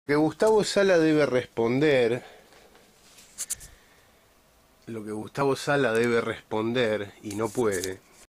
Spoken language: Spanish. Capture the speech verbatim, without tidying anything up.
Que Gustavo Sala debe responder, lo que Gustavo Sala debe responder y no puede,